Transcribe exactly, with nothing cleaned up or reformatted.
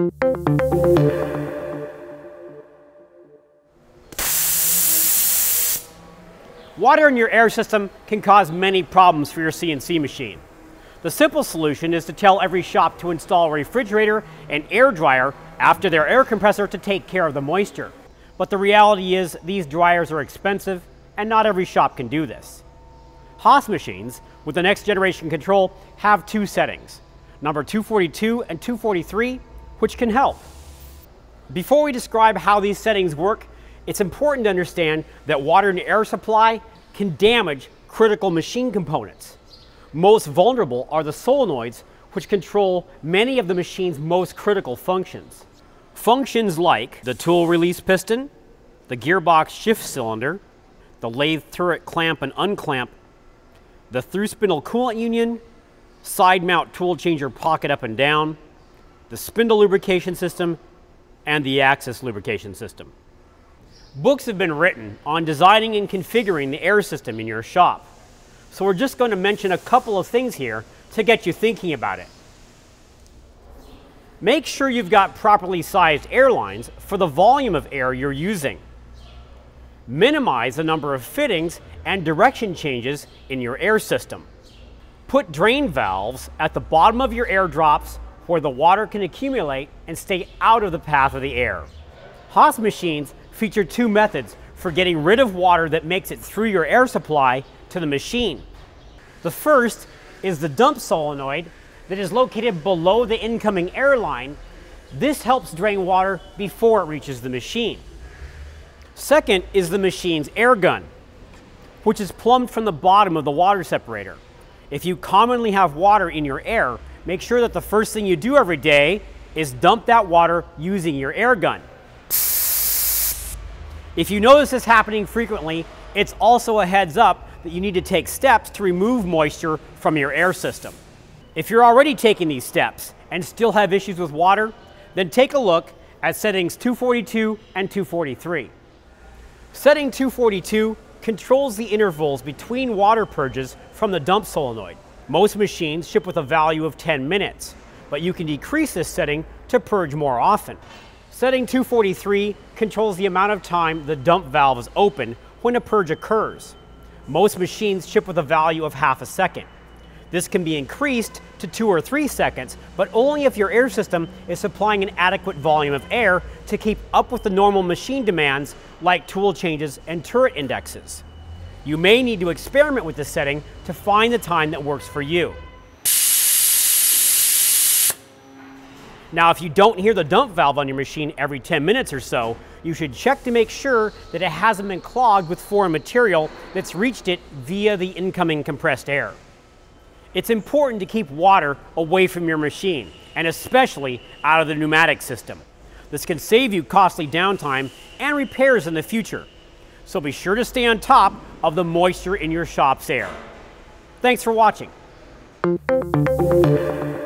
Water in your air system can cause many problems for your C N C machine. The simple solution is to tell every shop to install a refrigerator and air dryer after their air compressor to take care of the moisture. But the reality is these dryers are expensive and not every shop can do this. Haas machines with the next generation control have two settings, number two forty-two and two forty-three, which can help. Before we describe how these settings work, it's important to understand that water in the air supply can damage critical machine components. Most vulnerable are the solenoids, which control many of the machine's most critical functions. Functions like the tool release piston, the gearbox shift cylinder, the lathe turret clamp and unclamp, the through spindle coolant union, side mount tool changer pocket up and down, the spindle lubrication system, and the axis lubrication system. Books have been written on designing and configuring the air system in your shop. So we're just going to mention a couple of things here to get you thinking about it. Make sure you've got properly sized air lines for the volume of air you're using. Minimize the number of fittings and direction changes in your air system. Put drain valves at the bottom of your air drops where the water can accumulate and stay out of the path of the air. Haas machines feature two methods for getting rid of water that makes it through your air supply to the machine. The first is the dump solenoid that is located below the incoming air line. This helps drain water before it reaches the machine. Second is the machine's air gun, which is plumbed from the bottom of the water separator. If you commonly have water in your air, make sure that the first thing you do every day is dump that water using your air gun. If you notice this happening frequently, it's also a heads up that you need to take steps to remove moisture from your air system. If you're already taking these steps and still have issues with water, then take a look at settings two forty-two and two forty-three. Setting two forty-two controls the intervals between water purges from the dump solenoid. Most machines ship with a value of ten minutes, but you can decrease this setting to purge more often. Setting two forty-three controls the amount of time the dump valve is open when a purge occurs. Most machines ship with a value of half a second. This can be increased to two or three seconds, but only if your air system is supplying an adequate volume of air to keep up with the normal machine demands like tool changes and turret indexes. You may need to experiment with this setting to find the time that works for you. Now, if you don't hear the dump valve on your machine every ten minutes or so, you should check to make sure that it hasn't been clogged with foreign material that's reached it via the incoming compressed air. It's important to keep water away from your machine, and especially out of the pneumatic system. This can save you costly downtime and repairs in the future. So be sure to stay on top of the moisture in your shop's air. Thanks for watching.